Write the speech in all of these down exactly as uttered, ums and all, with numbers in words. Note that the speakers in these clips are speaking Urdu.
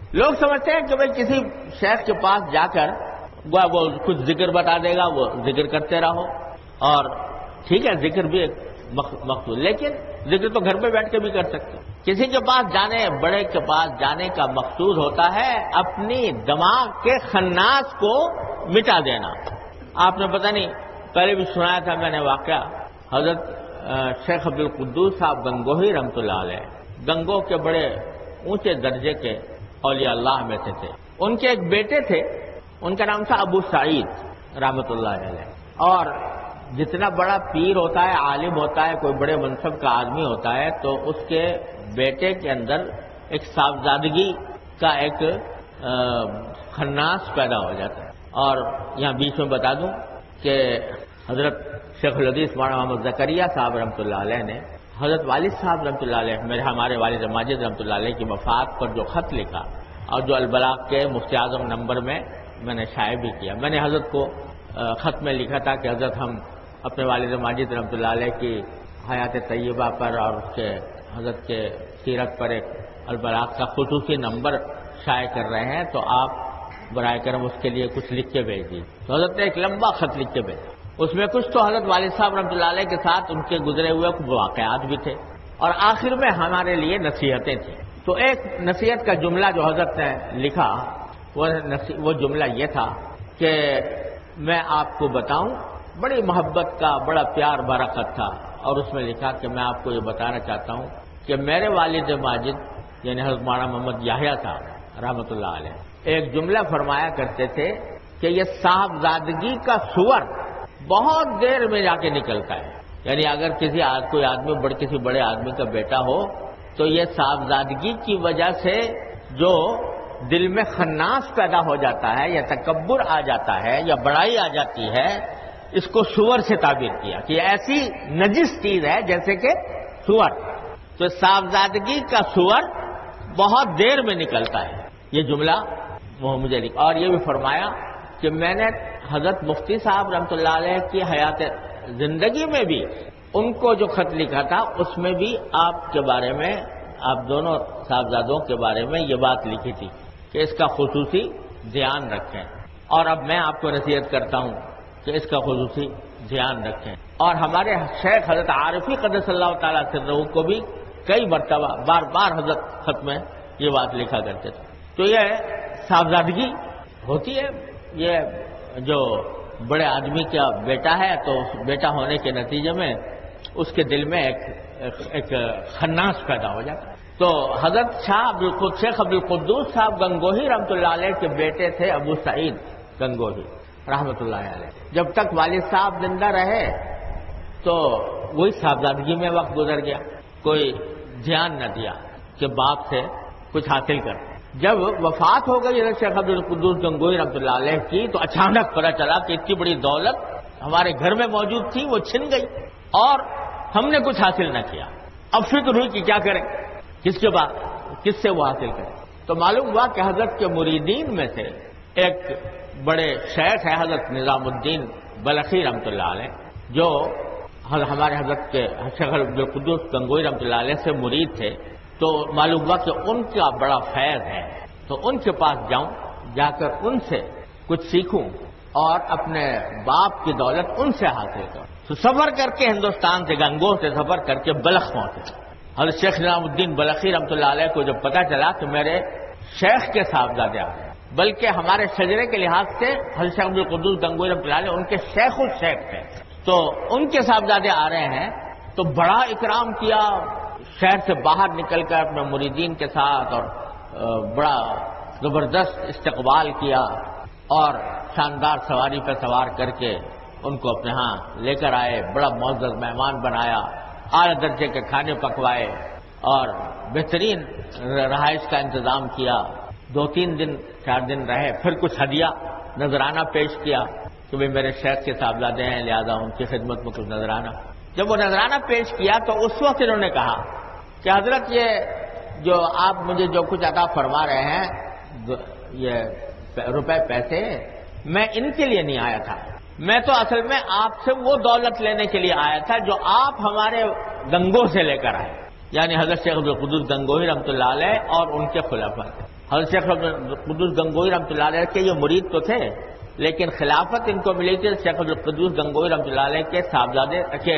لوگ سمجھتے ہیں کہ بھئی کسی شیخ کے پاس جا کر وہ کچھ ذکر بتا دے گا، وہ ذکر کرتے رہو، اور ٹھیک ہے ذکر بھی ایک مقصود، لیکن ذکر تو گھر پہ بیٹھ کے بھی کر سکتے. کسی کے پاس جانے، بڑے کے پاس جانے کا مقصود ہوتا ہے اپنی دماغ کے خناس کو مٹا دینا. آپ نے پتہ نہیں پہلے بھی سنایا تھا میں نے واقعہ، حضرت شیخ عبدالقدوس صاحب گنگوہی رحمۃ اللہ علیہ، گنگو کے بڑے اونچے درجے کے اولیاء اللہ میں سے تھے. ان کے ایک بیٹے تھے، ان کا نام تھا ابو سعید رحمۃ اللہ علیہ. اور جتنا بڑا پیر ہوتا ہے، عالم ہوتا ہے، کوئی بڑے منصب کا آدمی ہوتا ہے، تو اس کے بیٹے کے اندر ایک صاحبزادگی کا ایک خناس پیدا ہو جاتا ہے. اور یہاں بیچ میں بتا دوں کہ حضرت شیخ الحدیث مولانا محمد زکریا صاحب رحمۃ اللہ علیہ نے حضرت والد صاحب رحمۃ اللہ علیہ، میرے ہمارے والد ماجد رحمۃ اللہ علیہ کی وفات پر جو خط لکھا اور جو البلاغ کے مفتی اعظم نمبر میں میں نے شائع بھی کیا. میں نے حضرت کو خط میں لکھا تھا کہ حضرت ہم اپنے والد ماجد رحمۃ اللہ علیہ کی حیات طیبہ پر اور اس کے حضرت کے سیرت پر ایک البلاغ کا خصوصی نمبر شائع کر رہے ہیں، تو آپ برائے کرم اس کے لیے کچھ لکھ کے بھیج دیجیے. تو حضرت نے ایک لمبا خط لکھ کے بھیجا. اس میں کچھ تو حضرت والد صاحب رحمۃ اللہ علیہ کے ساتھ ان کے گزرے ہوئے کچھ واقعات بھی تھے، اور آخر میں ہمارے لیے نصیحتیں تھیں. تو ایک نصیحت کا جملہ جو حضرت نے لکھا وہ جملہ یہ تھا کہ میں آپ کو بتاؤں، بڑی محبت کا بڑا پیار بھرا خط تھا، اور اس میں لکھا کہ میں آپ کو یہ بتانا چاہتا ہوں کہ میرے والد ماجد یعنی حضرت مولانا محمد یحییٰ صاحب رحمۃ اللہ علیہ ایک جملہ فرمایا کرتے تھے کہ یہ صاحبزادگی کا سور بہت دیر میں جا کے نکلتا ہے. یعنی اگر کسی کوئی آدمی بڑے کسی بڑے آدمی کا بیٹا ہو تو یہ صاحبزادگی کی وجہ سے جو دل میں خناس پیدا ہو جاتا ہے یا تکبر آ جاتا ہے یا بڑائی آ جاتی ہے، اس کو سور سے تعبیر کیا کہ یہ ایسی نجس چیز ہے جیسے کہ سور. تو صاحبزادگی کا سور بہت دیر میں نکلتا ہے. یہ جملہ وہ مجھے لکھا. اور یہ بھی فرمایا کہ میں نے حضرت مفتی صاحب رحمۃ اللہ علیہ کی حیات زندگی میں بھی ان کو جو خط لکھا تھا اس میں بھی آپ کے بارے میں، آپ دونوں صاحبزادوں کے بارے میں یہ بات لکھی تھی کہ اس کا خصوصی دھیان رکھیں. اور اب میں آپ کو نصیحت کرتا ہوں کہ اس کا خصوصی دھیان رکھیں. اور ہمارے شیخ حضرت عارفی قدس اللہ تعالیٰ سرہ کو بھی کئی مرتبہ بار بار حضرت خط میں یہ بات لکھا کرتے تھے. تو یہ صاحبزادگی ہوتی ہے. یہ جو بڑے آدمی کا بیٹا ہے تو بیٹا ہونے کے نتیجے میں اس کے دل میں ایک ایک خناس پیدا ہو جاتا ہے. تو حضرت شاہ شیخ عبدالقدوس صاحب گنگوہی رحمۃ اللہ علیہ کے بیٹے تھے ابو سعید گنگوہی رحمۃ اللہ علیہ. جب تک والد صاحب زندہ رہے تو وہی صاحبزادگی میں وقت گزر گیا، کوئی دھیان نہ دیا کہ باپ سے کچھ حاصل کر. جب وفات ہو گئی حضرت شیخ عبدالقدوس گنگوہی رحمۃ اللہ علیہ کی تو اچانک پتہ چلا کہ اتنی بڑی دولت ہمارے گھر میں موجود تھی وہ چھن گئی اور ہم نے کچھ حاصل نہ کیا. اب فکر ہوئی کہ کیا کریں، کس کے بعد کس سے وہ حاصل کریں. تو معلوم ہوا کہ حضرت کے مریدین میں سے ایک بڑے شیخ ہے حضرت نظام الدین بلخی رحمۃ اللہ علیہ، جو ہمارے حضرت کے شیخ عبدالقدوس گنگوہی رحمۃ اللہ علیہ سے مرید تھے. تو معلوم ہوا کہ ان کا بڑا فیض ہے، تو ان کے پاس جاؤں، جا کر ان سے کچھ سیکھوں اور اپنے باپ کی دولت ان سے حاصل کروں. تو سفر کر کے ہندوستان سے گنگوہ سے سفر کر کے بلخ پہنچے. حضرت شیخ نظام الدین بلخی رحمۃ اللہ علیہ کو جب پتہ چلا کہ میرے شیخ کے صاحبزادے آ گئے، بلکہ ہمارے شجرے کے لحاظ سے حضرت شیخ عبدالقدوس گنگوہی رحمۃ اللہ علیہ ان کے شیخ الشیخ تھے، تو ان کے صاحبزادے آ رہے ہیں تو بڑا اکرام کیا. شہر سے باہر نکل کر اپنے مریدین کے ساتھ اور بڑا زبردست استقبال کیا اور شاندار سواری پہ سوار کر کے ان کو اپنے ہاں لے کر آئے. بڑا معزز مہمان بنایا، اعلیٰ درجے کے کھانے پکوائے اور بہترین رہائش کا انتظام کیا. دو تین دن چار دن رہے، پھر کچھ ہدیہ نذرانہ پیش کیا کہ بھائی میرے شیخ کے صاحبزادے ہیں لہذا ان کی خدمت میں کچھ نذرانہ. جب وہ نذرانہ پیش کیا تو اس وقت انہوں نے کہا کہ حضرت یہ جو آپ مجھے جو کچھ عطا فرما رہے ہیں یہ روپے پیسے، میں ان کے لیے نہیں آیا تھا، میں تو اصل میں آپ سے وہ دولت لینے کے لیے آیا تھا جو آپ ہمارے گنگوہ سے لے کر آئے، یعنی حضرت شیخ عبدالقدوس گنگوہی رحمۃ اللہ علیہ اور ان کے خلفاء. حضرت شیخ عبدالقدوس گنگوئی رحمۃ اللہ علیہ کے یہ مرید تو تھے، لیکن خلافت ان کو ملی تھی شیخ عبدالقدوس گنگوئی رحمۃ اللہ علیہ کے صاحبزادے کے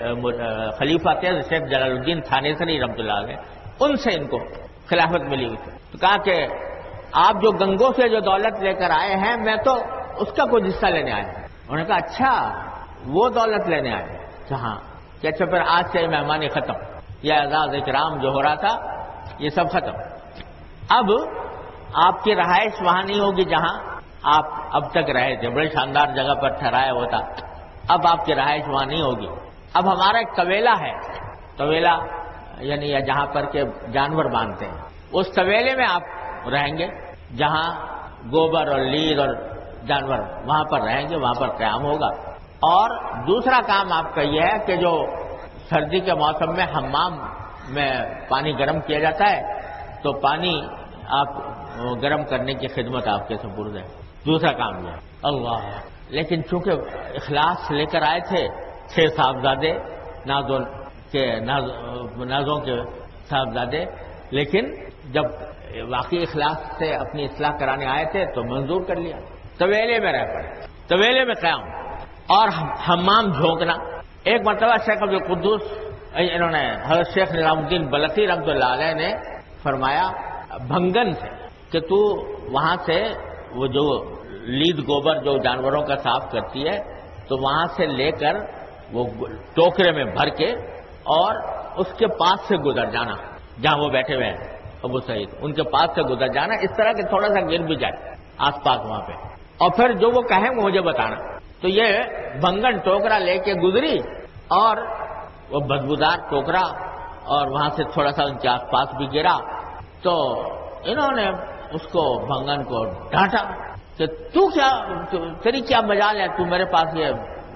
خلیفہ تھے شیخ جلال الدین تھانیسری رحمۃ اللہ علیہ، ان سے ان کو خلافت ملی ہوئی تھی۔ تو کہا کہ آپ جو گنگوں سے جو دولت لے کر آئے ہیں میں تو اس کا کوئی حصہ لینے آیا ہوں۔ انہوں نے کہا اچھا وہ دولت لینے آئے ہیں؟ کہاں کہ اچھا پھر آج سے مہمانی ختم، یہ اعزاز اکرام جو ہو رہا تھا یہ سب ختم، اب آپ کی رہائش وہاں نہیں ہوگی جہاں آپ اب تک رہے تھے، بڑی شاندار جگہ پر ٹھہرایا ہوتا، اب آپ کی رہائش وہاں نہیں ہوگی، اب ہمارا ایک طویلہ ہے، طویلہ یعنی یا جہاں پر کے جانور باندھتے ہیں، اس طویلے میں آپ رہیں گے جہاں گوبر اور لید اور جانور وہاں پر رہیں گے، وہاں پر قیام ہوگا۔ اور دوسرا کام آپ کا یہ ہے کہ جو سردی کے موسم میں حمام میں پانی گرم کیا جاتا ہے تو پانی آپ گرم کرنے کی خدمت آپ کے سپرد ہے، دوسرا کام یہ ہے۔ اللہ، لیکن چونکہ اخلاص لے کر آئے تھے چھ صاحبزادے نازوں کے نازوں کے صاحبزادے، لیکن جب واقعی اخلاص سے اپنی اصلاح کرانے آئے تھے تو منظور کر لیا، طویلے میں رہ پڑے، طویلے میں قیام اور حمام جھونکنا۔ ایک مرتبہ شیخ عبدالقدوس انہوں نے حضرت شیخ نظام الدین بلخی رحمۃ اللہ علیہ نے فرمایا بھنگن سے کہ تو وہاں سے وہ جو لید گوبر جو جانوروں کا صاف کرتی ہے تو وہاں سے لے کر وہ ٹوکرے میں بھر کے اور اس کے پاس سے گزر جانا جہاں وہ بیٹھے ہوئے ہیں ابو سعید، ان کے پاس سے گزر جانا، اس طرح کہ تھوڑا سا گر بھی جائے آس پاس وہاں پہ، اور پھر جو وہ کہیں وہ مجھے بتانا۔ تو یہ بھنگن ٹوکرا لے کے گزری اور وہ بدبودار ٹوکرا اور وہاں سے تھوڑا سا ان کے آس پاس بھی گرا، تو انہوں نے اس کو بھنگن کو ڈانٹا کہ تو کیا تیری کیا مجال ہے، تو میرے پاس یہ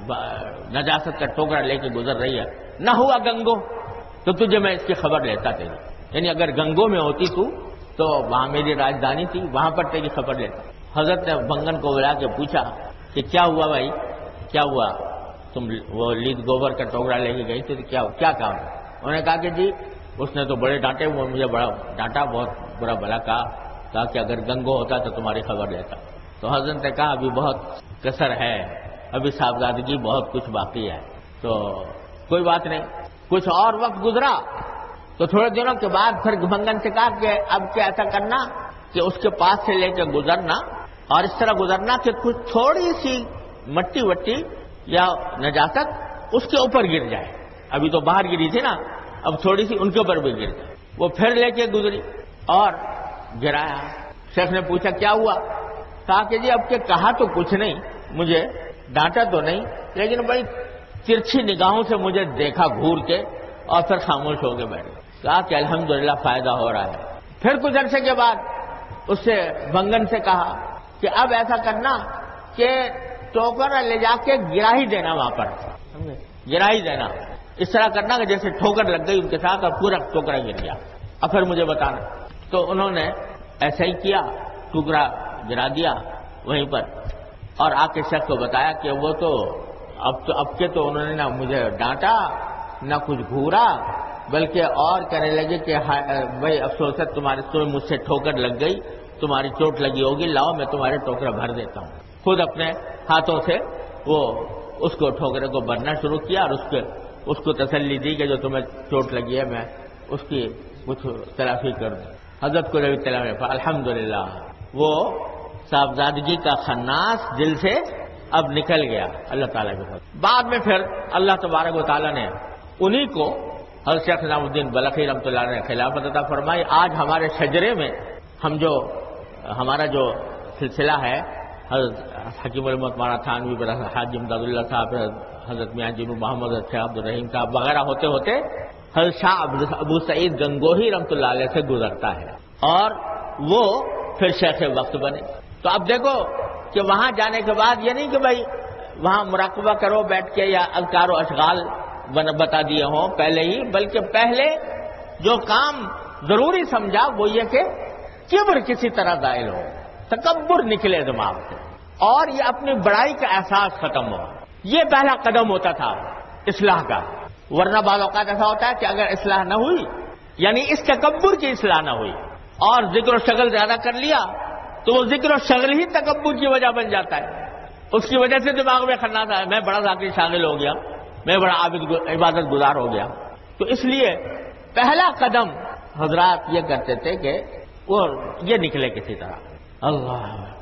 نجاست کا ٹوکرا لے کے گزر رہی ہے، نہ ہوا گنگو تو تجھے میں اس کی خبر لیتا تیری، یعنی اگر گنگو میں ہوتی تو تو وہاں میری راجدھانی تھی وہاں پر تیری خبر لیتا۔ حضرت نے بھنگن کو بلا کے پوچھا کہ کیا ہوا بھائی، کیا ہوا، تم وہ لید گوبر کا ٹوکرا لے کے گئی تھی تو کیا کیا کام؟ انہوں نے کہا کہ جی اس نے تو بڑے ڈانٹے، وہ مجھے بڑا ڈانٹا، بہت برا بھلا کہا کہا کہ اگر گنگو ہوتا تو تمہاری خبر لیتا۔ تو حضرت نے کہا ابھی بہت کسر ہے، ابھی صاحبزادگی بہت کچھ باقی ہے، تو کوئی بات نہیں۔ کچھ اور وقت گزرا تو تھوڑے دنوں کے بعد پھر بھنگن سے کہا کہ اب کیا ایسا کرنا کہ اس کے پاس سے لے کے گزرنا اور اس طرح گزرنا کہ کچھ تھوڑی سی مٹی وٹی یا نجاست اس کے اوپر گر جائے، ابھی تو باہر گری تھی نا، اب تھوڑی سی ان کے اوپر بھی گر جائے۔ وہ پھر لے کے گزری اور گرایا۔ شیخ نے پوچھا کیا ہوا؟ کہا کہ جی اب کے کہا تو کچھ نہیں، مجھے ڈانٹا تو نہیں، لیکن بڑی ترچھی نگاہوں سے مجھے دیکھا گھور کے اور پھر خاموش ہو کے بیٹھے۔ کہا کہ الحمدللہ فائدہ ہو رہا ہے۔ پھر کچھ عرصے کے بعد اس سے بھنگن سے کہا کہ اب ایسا کرنا کہ ٹوکرا لے جا کے گرا ہی دینا، وہاں پر گرا ہی دینا، اس طرح کرنا کہ جیسے ٹھوکر لگ گئی ان کے ساتھ اور پورا ٹوکرا گر گیا، اور پھر مجھے بتانا۔ تو انہوں نے ایسا ہی کیا، ٹکڑا گرا دیا وہیں پر اور آ کے شخص کو بتایا کہ وہ تو اب تو اب کے تو انہوں نے نہ مجھے ڈانٹا نہ کچھ گھورا، بلکہ اور کہنے لگے کہ بھائی افسوس ہے تمہارے تمہیں مجھ سے ٹھوکر لگ گئی، تمہاری چوٹ لگی ہوگی، لاؤ میں تمہارے ٹوکرا بھر دیتا ہوں۔ خود اپنے ہاتھوں سے وہ اس کو ٹھوکرے کو بھرنا شروع کیا اور اس کے اس کو تسلی دی کہ جو تمہیں چوٹ لگی ہے میں اس کی کچھ تلافی کر دوں۔ حضرت کو جب اطلاع میں الحمدللہ وہ صاحبزادگی کا خناس دل سے اب نکل گیا اللہ تعالیٰ کے فضل۔ بعد میں پھر اللہ تبارک و تعالیٰ نے انہی کو حضرت شیخ نظام الدین بلخی رحمۃ اللہ علیہ نے خلافت عطا فرمائی۔ آج ہمارے شجرے میں ہم جو ہمارا جو سلسلہ ہے حضرت حکیم المت مولانا تھانوی حاجی امداد اللہ صاحب، حضرت میاں جنو محمد شاہ عبد الرحیم صاحب وغیرہ ہوتے ہوتے حضرت شاہ ابو سعید گنگوہی رحمۃ اللہ علیہ سے گزرتا ہے اور وہ پھر شیخ وقت بنے۔ تو اب دیکھو کہ وہاں جانے کے بعد یہ نہیں کہ بھائی وہاں مراقبہ کرو بیٹھ کے یا اذکار و اشغال بتا دیے ہوں پہلے ہی، بلکہ پہلے جو کام ضروری سمجھا وہ یہ کہ کبر کسی طرح زائل ہو، تکبر نکلے دماغ سے اور یہ اپنی بڑائی کا احساس ختم ہو۔ یہ پہلا قدم ہوتا تھا اصلاح کا، ورنہ بعض اوقات ایسا ہوتا ہے کہ اگر اصلاح نہ ہوئی یعنی اس تکبر کی اصلاح نہ ہوئی اور ذکر و شغل زیادہ کر لیا تو وہ ذکر و شغل ہی تکبر کی وجہ بن جاتا ہے. اس کی وجہ سے دماغ میں خیال آتا ہے میں بڑا ذاکر شاغل ہو گیا, میں بڑا عابد عبادت گزار ہو گیا. تو اس لیے پہلا قدم حضرات یہ کرتے تھے کہ وہ یہ نکلے کسی طرح اللہ